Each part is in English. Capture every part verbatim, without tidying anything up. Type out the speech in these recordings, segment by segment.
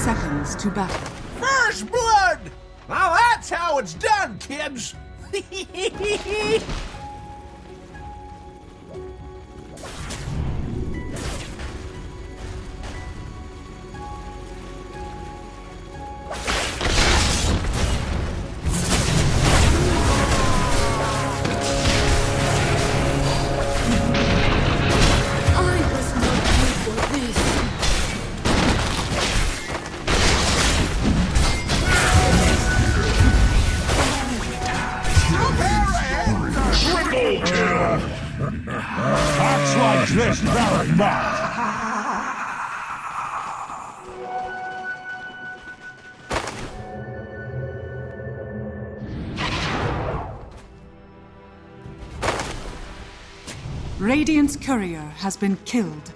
seconds to battle. First blood! Now that's how it's done, kids! Acts like this matter not! Radiant's courier has been killed.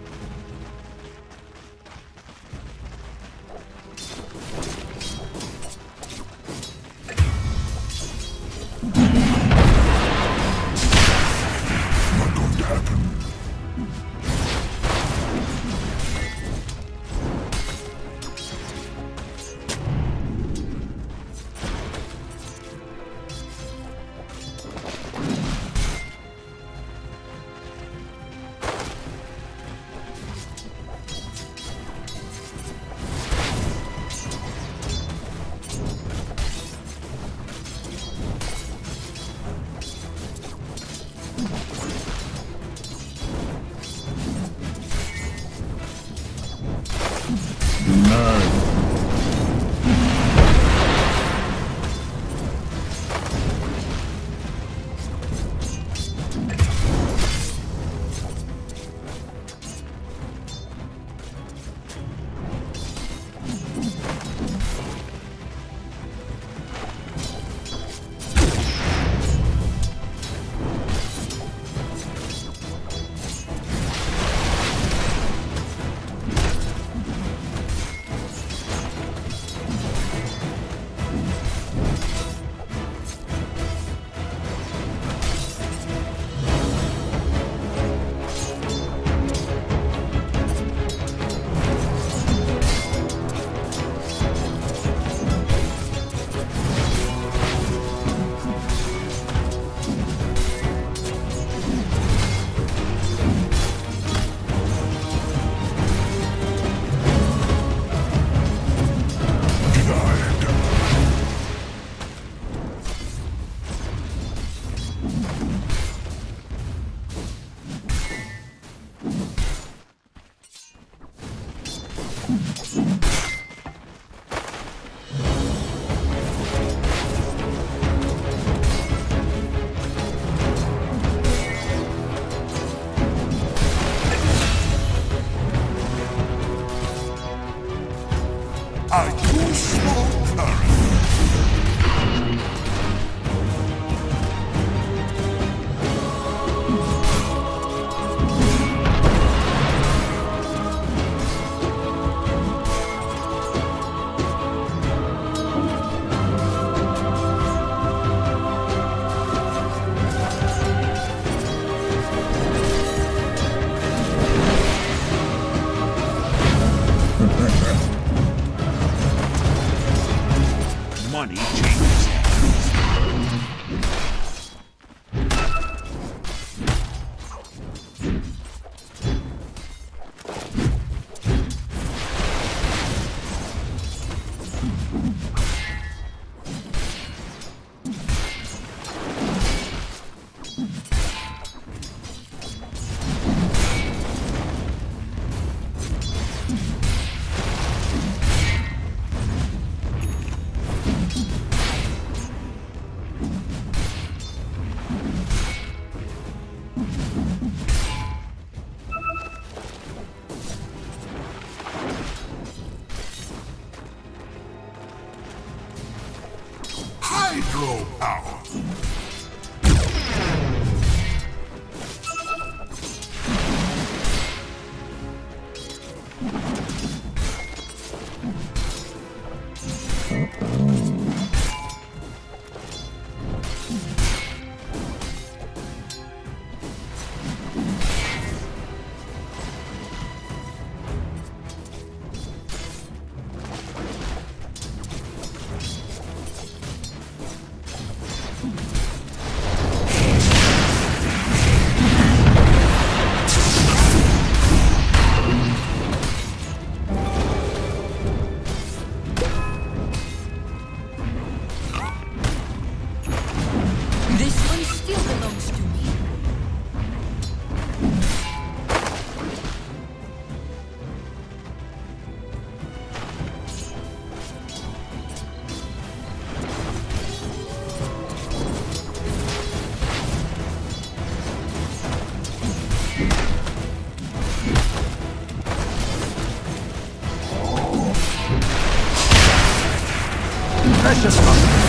Money changes Hydro power! precious mother!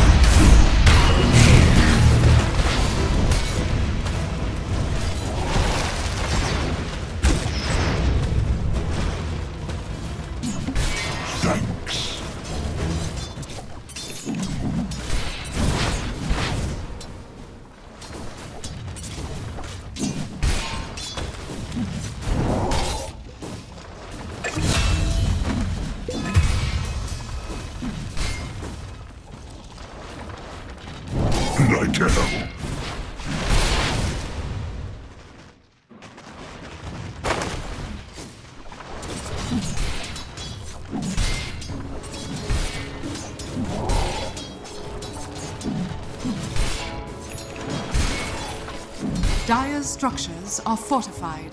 Thanks. Nigel. Dire's structures are fortified.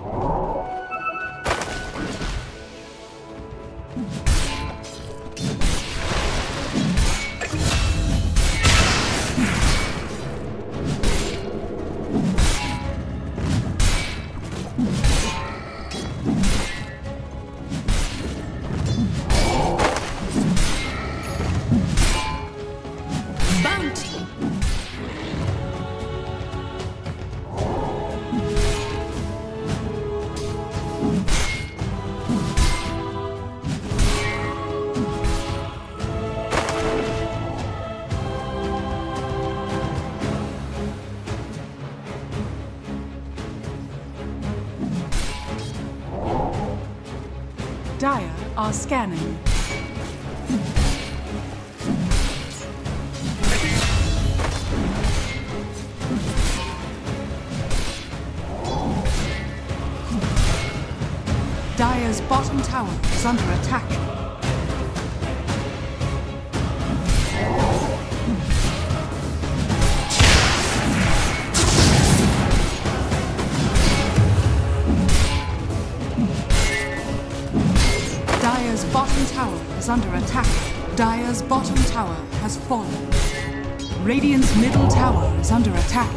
Dire are scanning. Dire's bottom tower is under attack. Dire's bottom tower is under attack. Dire's bottom tower has fallen. Radiant's middle tower is under attack.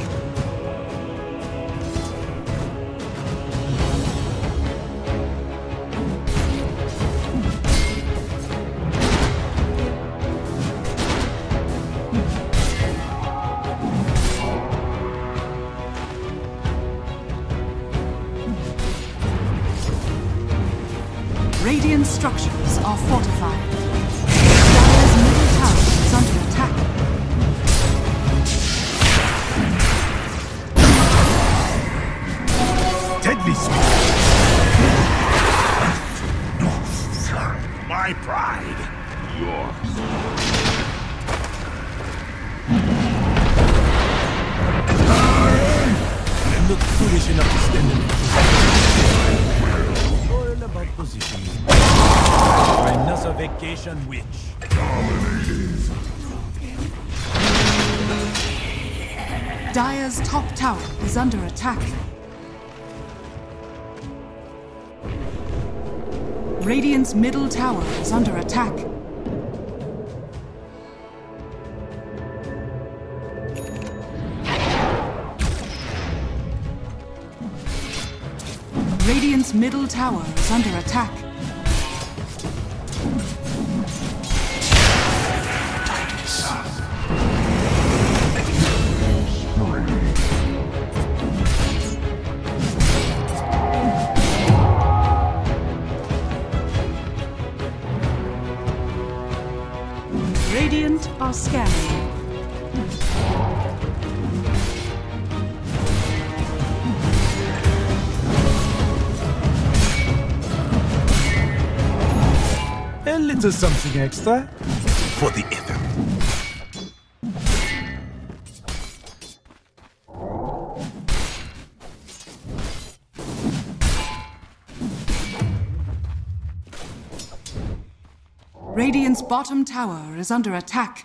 Radiant structures are fortified. Dire's middle tower is under attack. Deadly sweet. My pride. Yours. I look foolish enough to stand in all about positioning. Another vacation witch. Dire's top tower is under attack. Radiant's middle tower is under attack. Radiant's middle tower is under attack. Radiant are scanning. A little something extra for the effort. Radiant's bottom tower is under attack.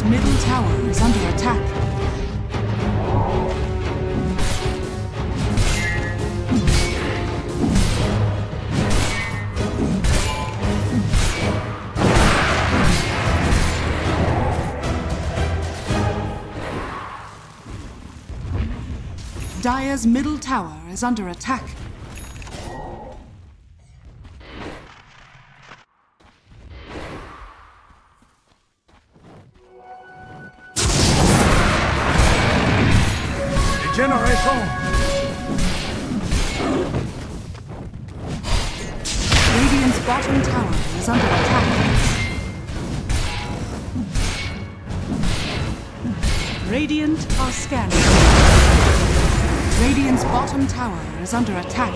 middle tower is under attack. Dire's middle tower is under attack. Generation! Radiant's bottom tower is under attack. Radiant are scanning. Radiant's bottom tower is under attack.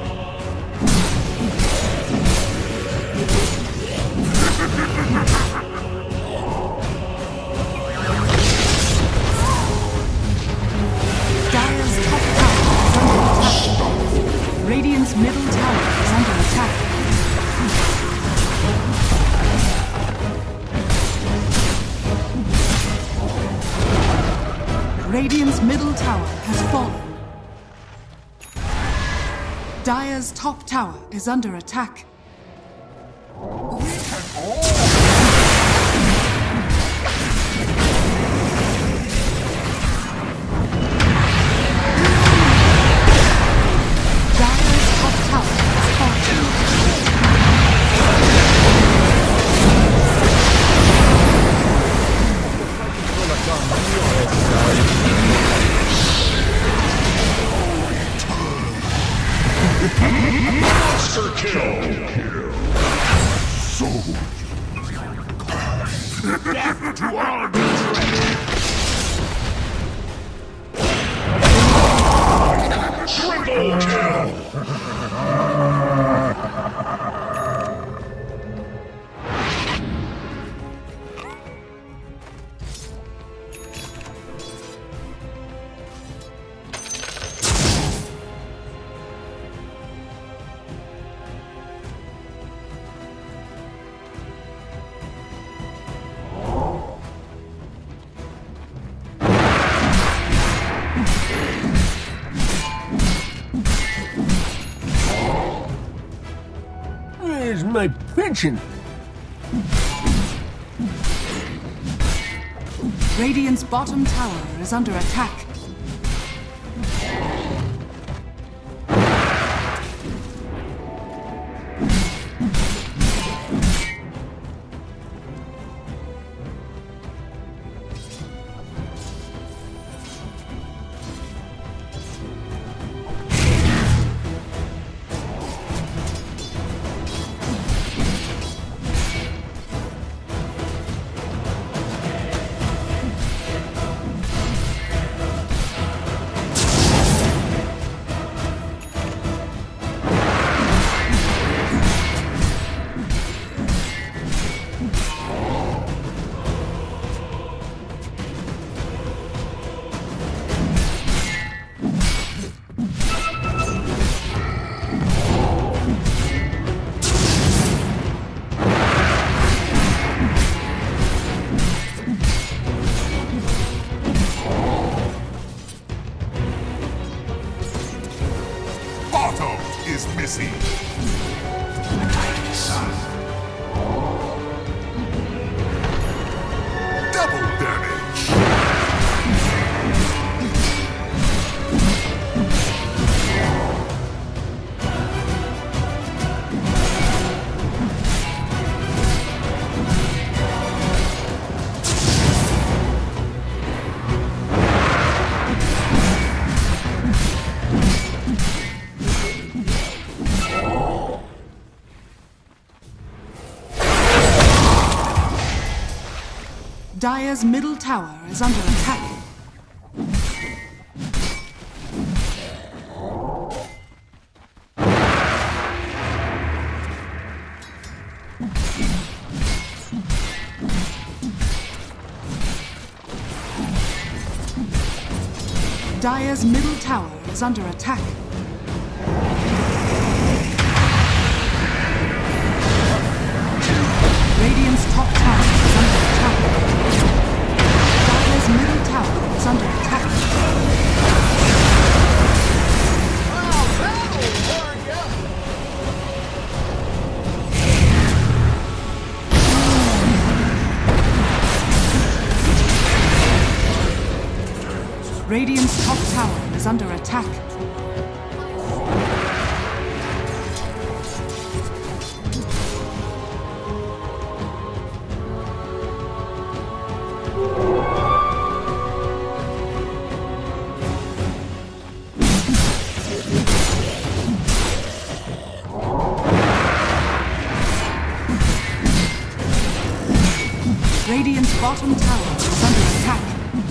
Dire's top tower is under attack. Radiant's middle tower is under attack. Radiant's middle tower has fallen. Dire's top tower is under attack. Dire's top tower is falling. Monster kill! So death to all betrayers! Triple kill! Where's my pension? Radiant's bottom tower is under attack. Bottom is missing. Double damage. Dire's middle tower is under attack. Dire's middle tower is under attack. Radiant's top tower is under attack. tower is under attack. Well, that'll warn ya. Radiant's top tower is under attack. Radiant's bottom tower is under attack.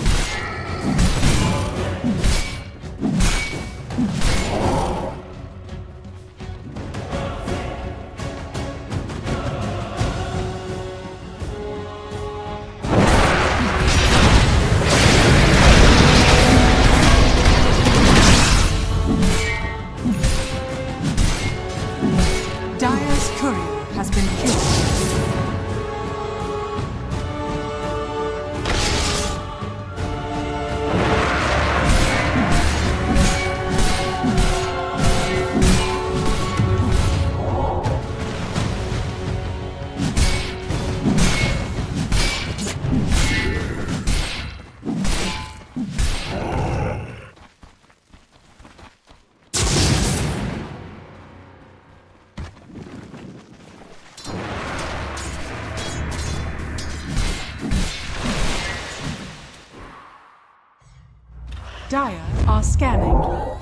Dire's courier has been killed. Dire are scanning.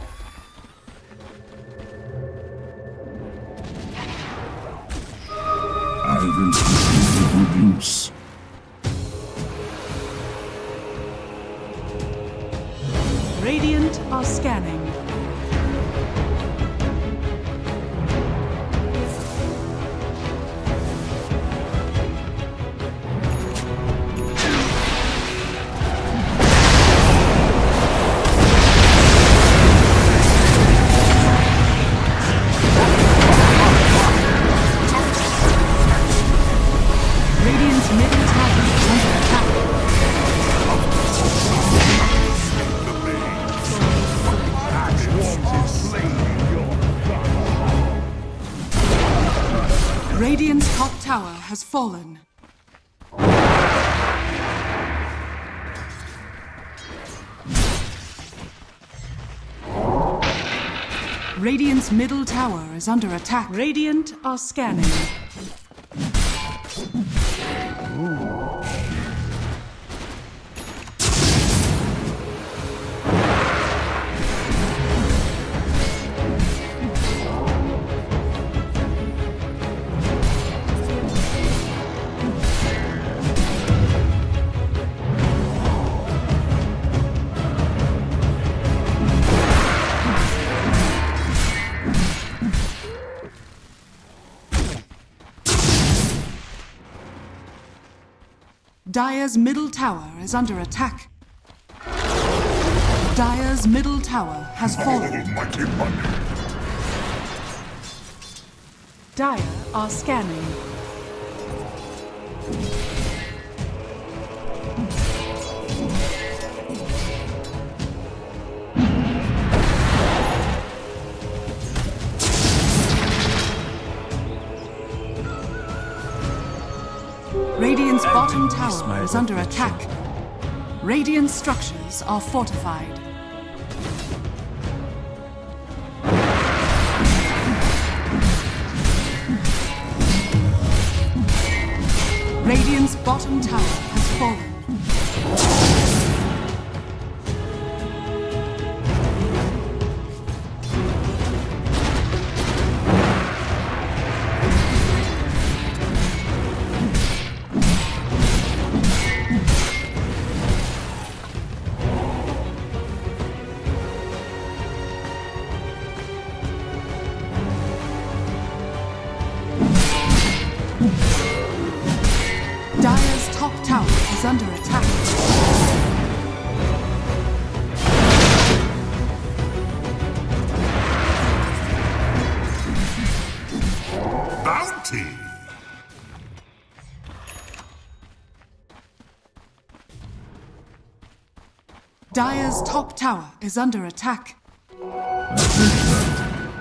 I've instituted reduce. Radiant are scanning. Radiant's middle tower is under attack. Radiant's top tower has fallen. Radiant's middle tower is under attack. Radiant are scanning. Dire's middle tower is under attack. Dire's middle tower has fallen. Almighty money. Dire are scanning. Radiant's bottom tower is under attack. Radiant structures are fortified. Radiant's bottom tower has fallen. Dire's top tower is under Dire's top tower is under attack. I take that.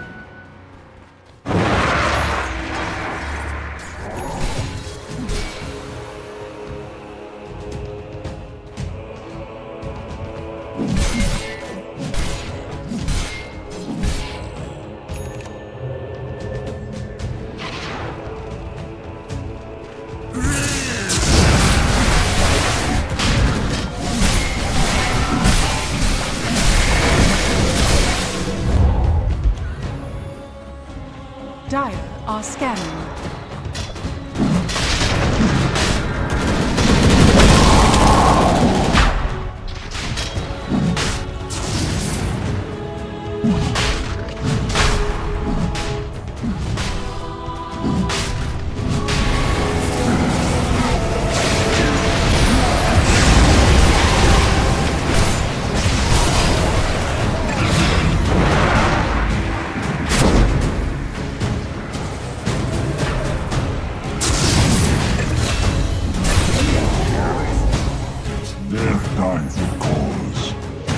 Dire are scanning. Death dies for cause.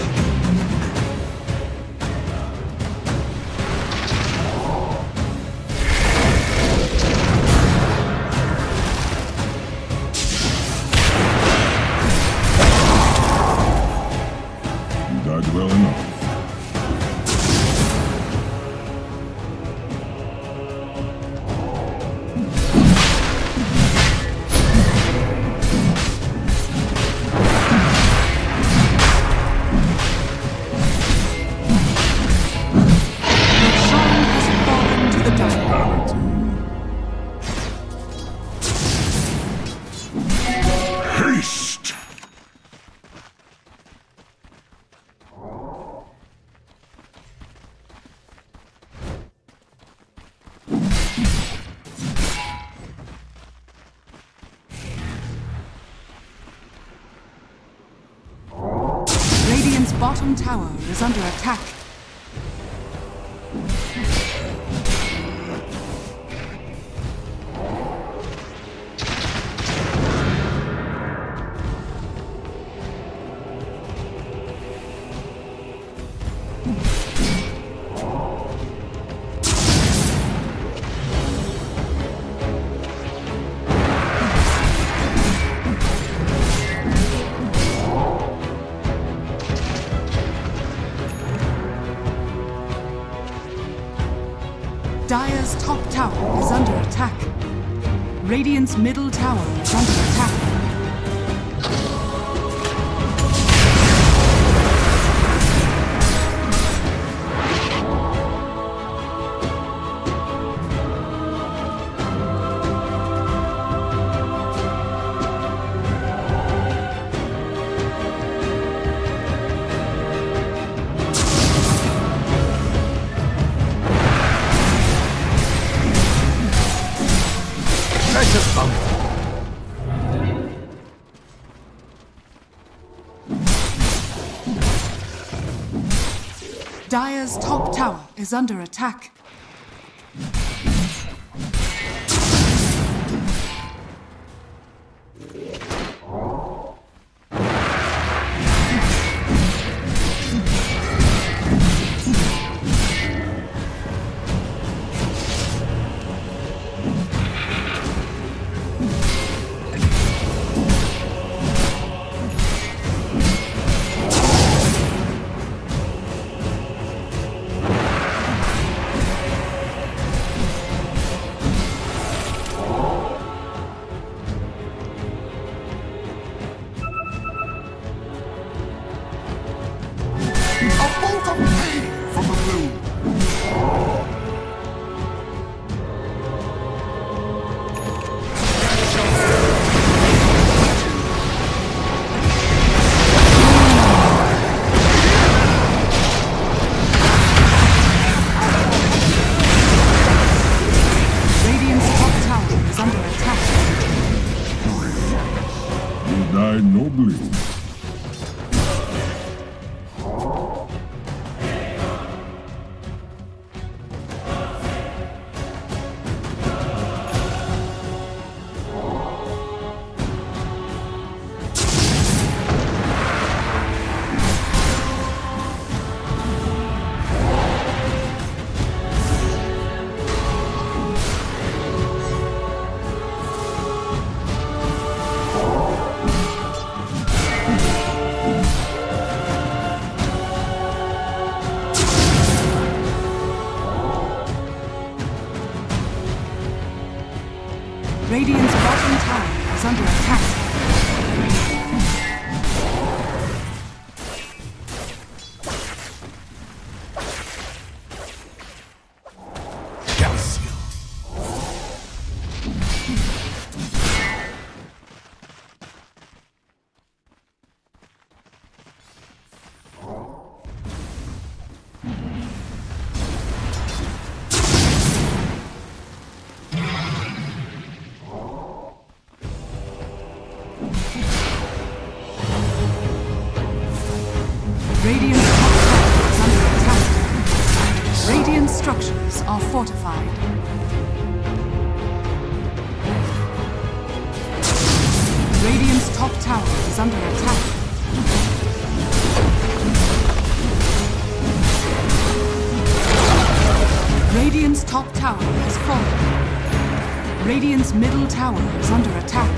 You died well enough. Haste! Radiant's bottom tower is under attack. Dire's top tower is under attack. Radiant's middle tower is under attack. Precious bump. Dire's top tower is under attack. Die nobly. Radiant's bottom tower is under attack. Radiant's top tower is under attack. Radiant structures are fortified. Radiant's top tower is under attack. Radiant's top tower has fallen. Radiant's middle tower is under attack.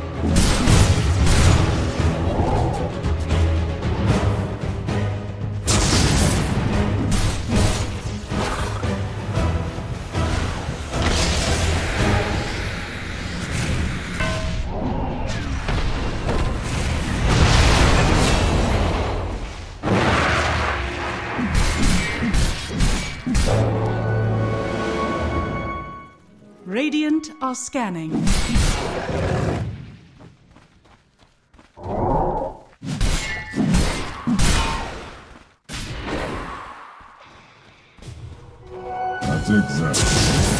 Radiant are scanning. That's exactly.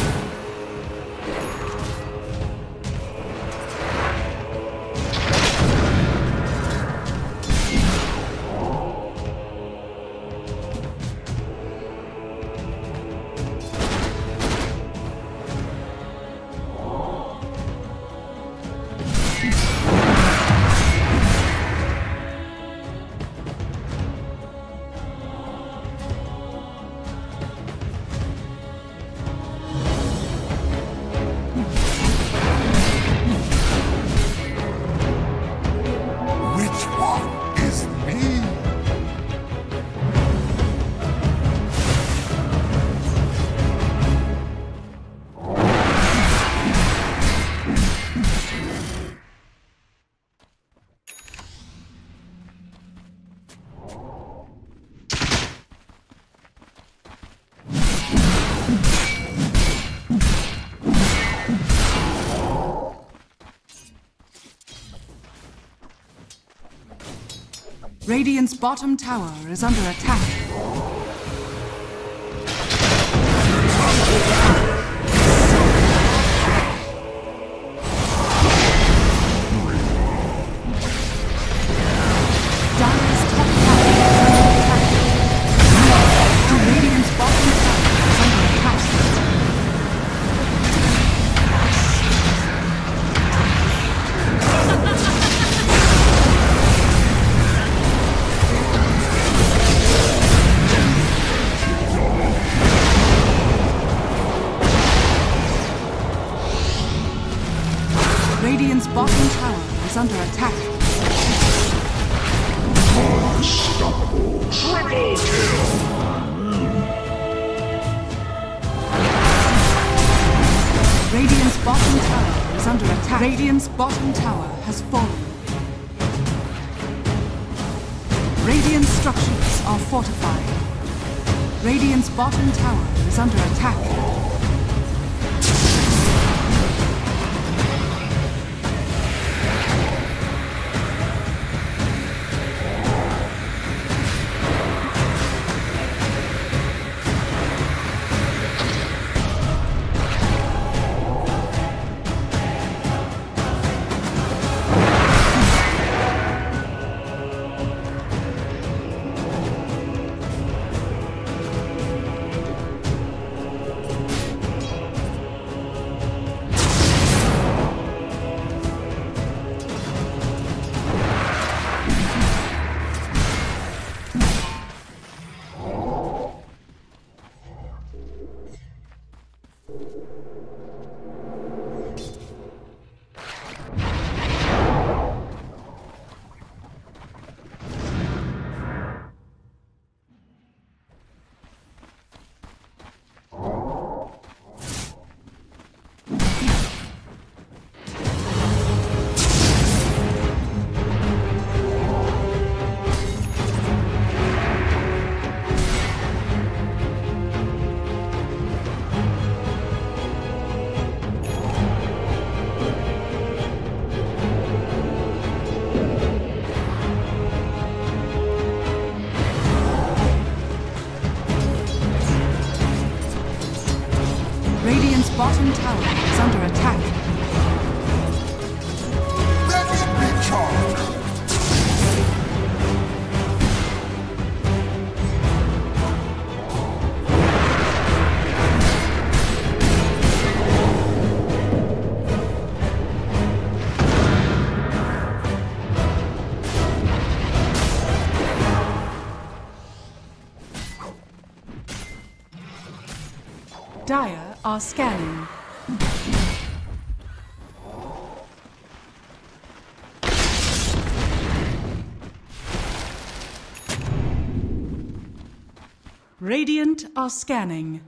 Radiant's bottom tower is under attack. Dire's top tower is under attack. Radiant's bottom tower is under attack. Radiant's bottom tower is under attack. Unstoppable. Triple kill. Radiant's bottom tower is under attack. Radiant's bottom tower has fallen. Radiant structures are fortified. Radiant's bottom tower is under attack. bottom tower is under attack. Let it be charged! Dire are scanning. Radiant are scanning.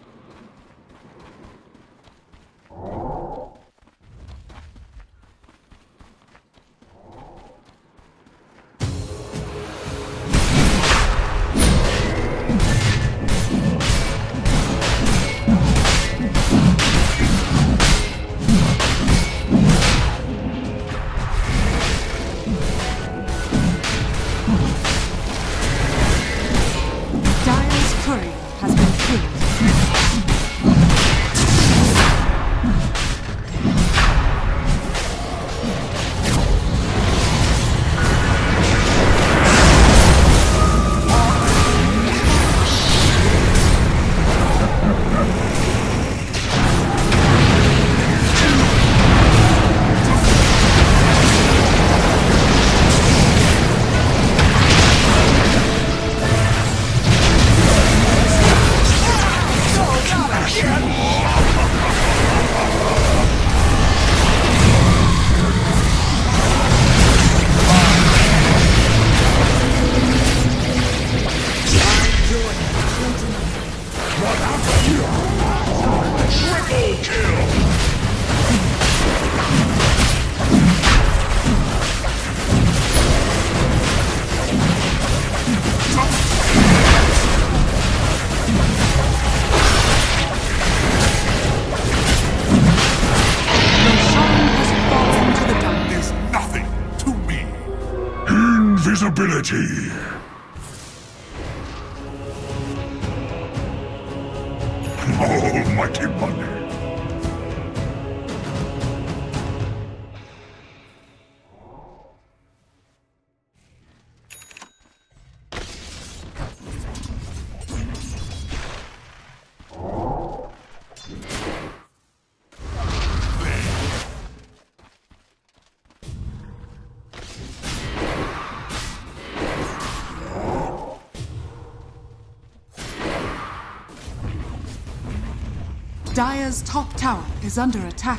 Invisibility. Almighty money. Dire's top tower is under attack.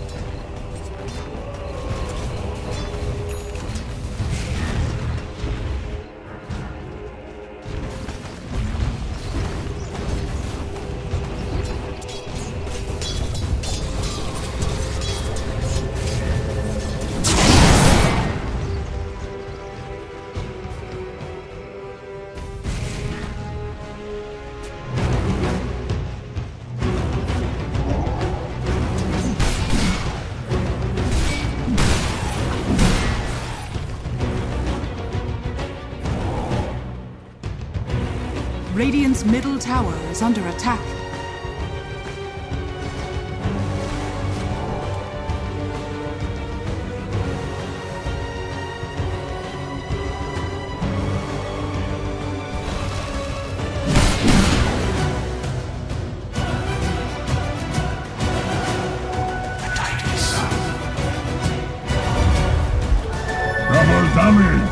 Radiant's middle tower is under attack. Double damage.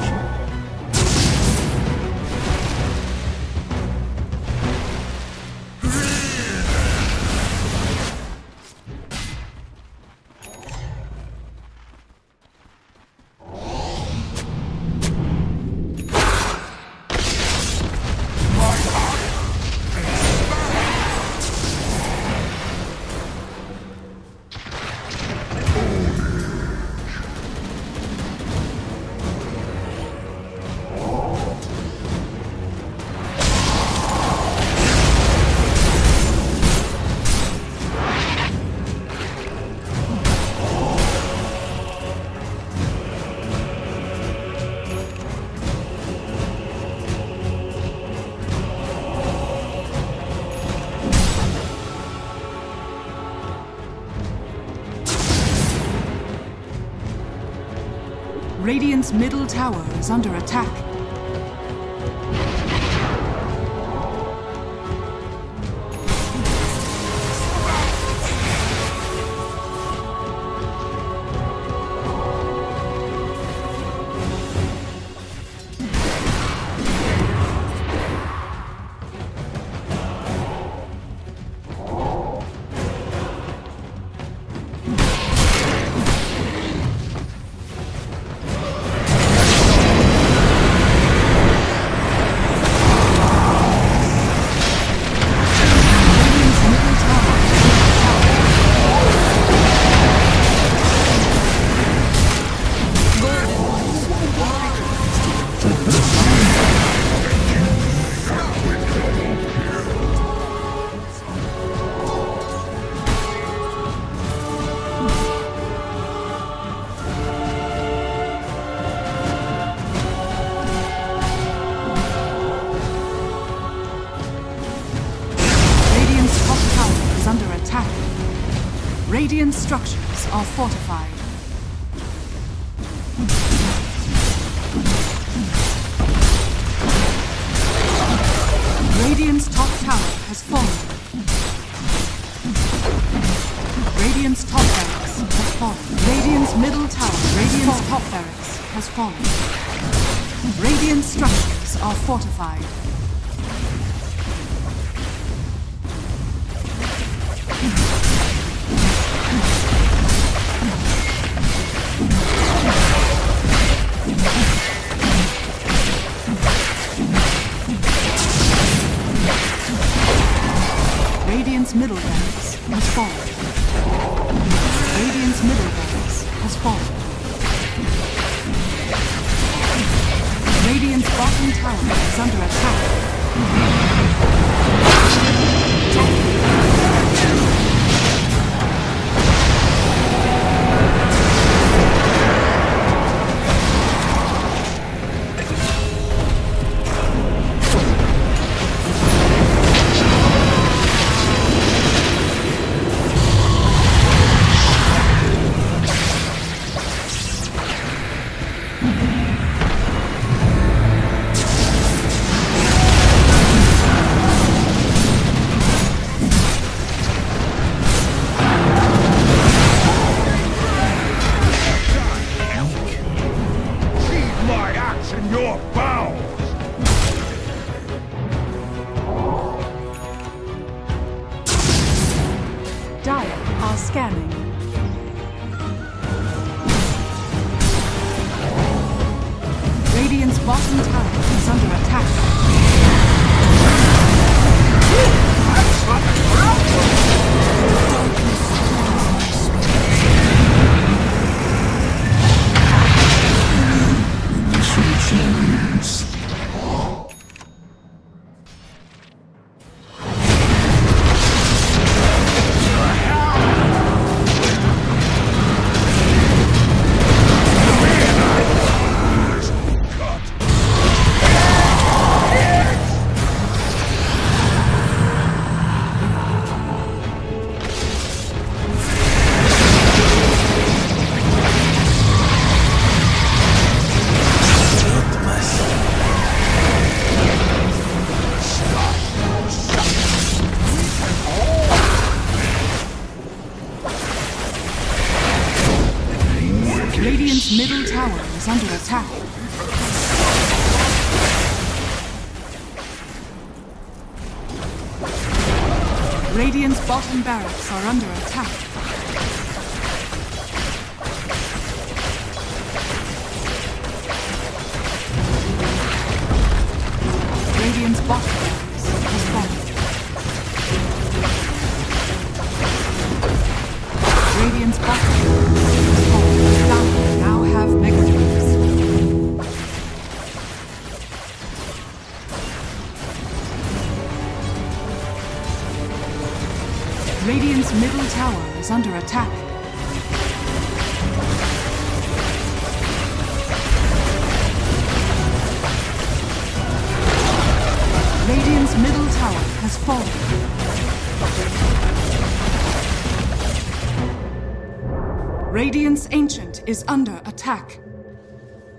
Radiant's middle tower is under attack. Radiant structures are fortified. Radiant's top tower has fallen. Radiant's top barracks has fallen. Radiant's middle tower, Radiant's top barracks has fallen. Radiant structures are fortified. Radiant's middle barracks has fallen. Radiant's middle barracks has fallen. Radiant's bottom tower is under attack. Scanning. Radiant's bottom tower is under attack. Radiant's middle tower is under attack. Radiant's bottom barracks are under attack. Radiant's bottom barracks has fallen. Radiant's bottom barracks has fallen. Down now have mega troops. Radiant's middle tower is under attack. Radiant's middle tower has fallen. Radiant's Ancient is under attack.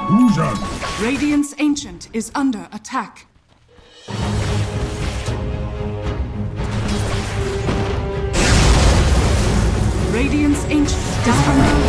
Fusion. Radiant's Ancient is under attack. Radiant's Ancient is under attack.